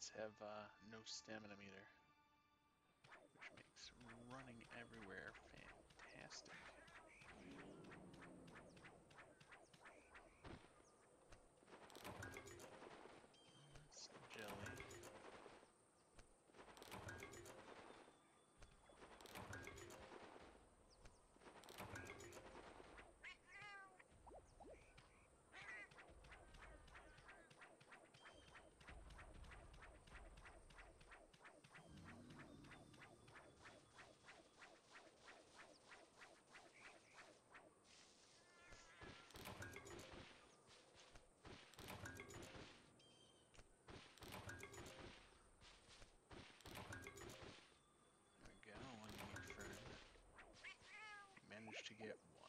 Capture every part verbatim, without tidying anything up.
cats have uh, no stamina meter, which makes running everywhere fantastic. That's jelly. Managed to get one.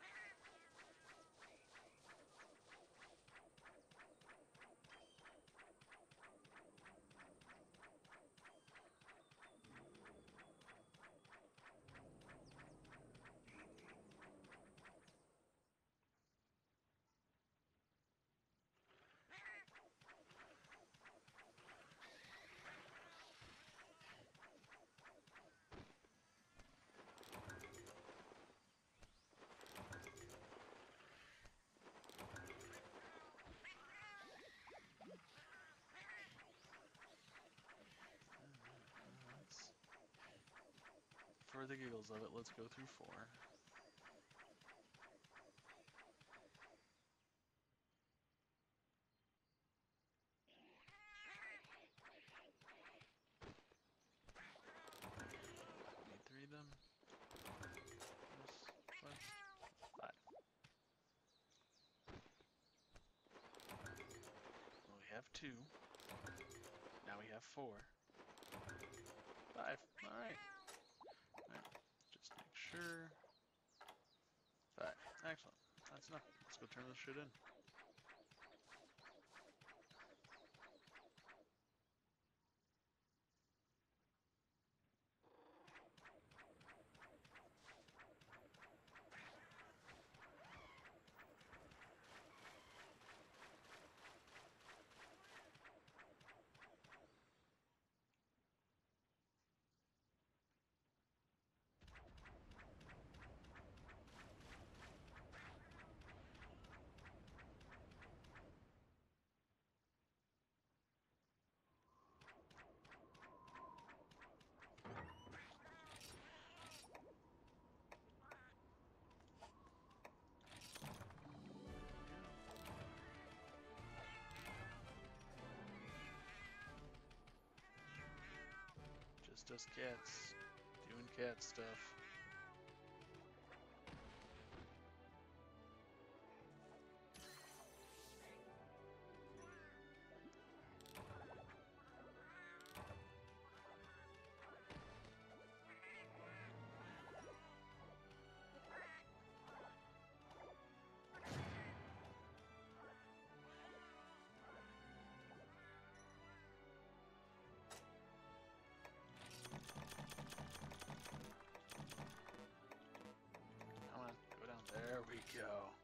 For the giggles of it, let's go through four. Need three of them. This, plus, five. Well, we have two. Now we have four. Five. Alright. Alright. Just make sure. Five. Excellent. That's enough. Let's go turn this shit in. Just us cats doing cat stuff. Come on, go down. There we go.